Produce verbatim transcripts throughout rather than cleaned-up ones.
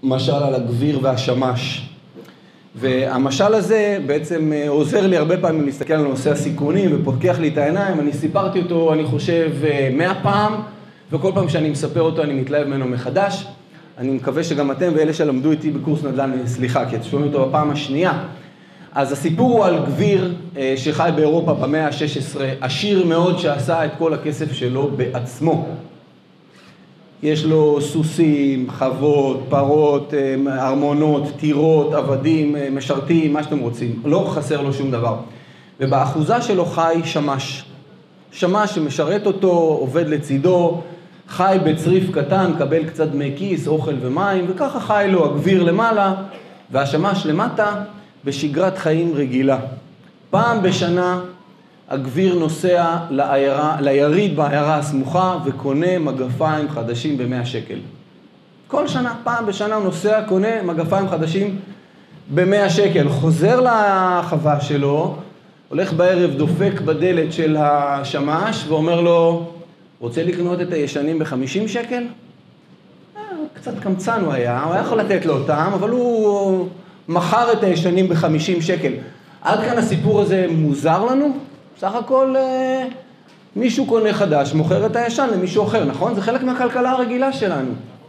משל על הגביר והשמש. והמשל הזה בעצם עוזר לי הרבה פעמים להסתכל על נושא הסיכונים ופותח לי את העיניים. אני סיפרתי אותו, אני חושב, מאה פעם, וכל פעם שאני מספר אותו אני מתלהב ממנו מחדש. אני מקווה שגם אתם ואלה שלמדו איתי בקורס נדל"ן, סליחה, כי אתם שומעים אותו בפעם השנייה. אז הסיפור הוא על גביר שחי באירופה במאה ה-שש עשרה, עשיר מאוד שעשה את כל הכסף שלו בעצמו. יש לו סוסים, חוות, פרות, ארמונות, טירות, עבדים, משרתים, מה שאתם רוצים. לא חסר לו שום דבר. ובאחוזה שלו חי שמש. שמש שמשרת אותו, עובד לצידו, חי בצריף קטן, קבל קצת דמי כיס, אוכל ומים, וככה חי לו הגביר למעלה, והשמש למטה בשגרת חיים רגילה. פעם בשנה הגביר נוסע לעיירה, ליריד בעיירה הסמוכה וקונה מגפיים חדשים ב-מאה שקל. כל שנה, פעם בשנה הוא נוסע, קונה מגפיים חדשים ב-מאה שקל. חוזר לחווה שלו, הולך בערב, דופק בדלת של השמש ואומר לו, רוצה לקנות את הישנים ב-חמישים שקל? קצת קמצן הוא היה, הוא היה יכול לתת לו אותם, אבל הוא מכר את הישנים ב-חמישים שקל. עד כאן הסיפור הזה מוזר לנו? בסך הכל מישהו קונה חדש, מוכר את הישן למישהו אחר, נכון? זה חלק מהכלכלה הרגילה שלנו.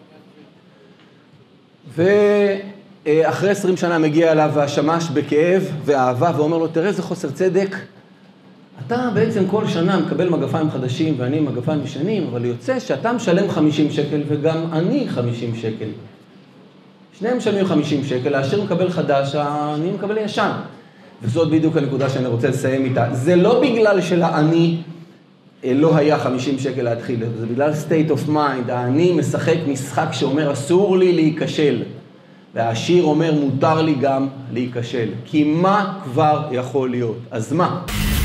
ואחרי עשרים שנה מגיע אליו השמש בכאב ואהבה ואומר לו, תראה, זה חוסר צדק. אתה בעצם כל שנה מקבל מגפיים חדשים ואני מגפיים ישנים, אבל יוצא שאתה משלם חמישים שקל וגם אני חמישים שקל. שניהם משלמים חמישים שקל, העשיר מקבל חדש, אני מקבל ישן. וזאת בדיוק הנקודה שאני רוצה לסיים איתה. זה לא בגלל שלעני לא היה חמישים שקל להתחיל, זה בגלל state of mind. העני משחק משחק שאומר אסור לי להיכשל, והעשיר אומר מותר לי גם להיכשל. כי מה כבר יכול להיות? אז מה?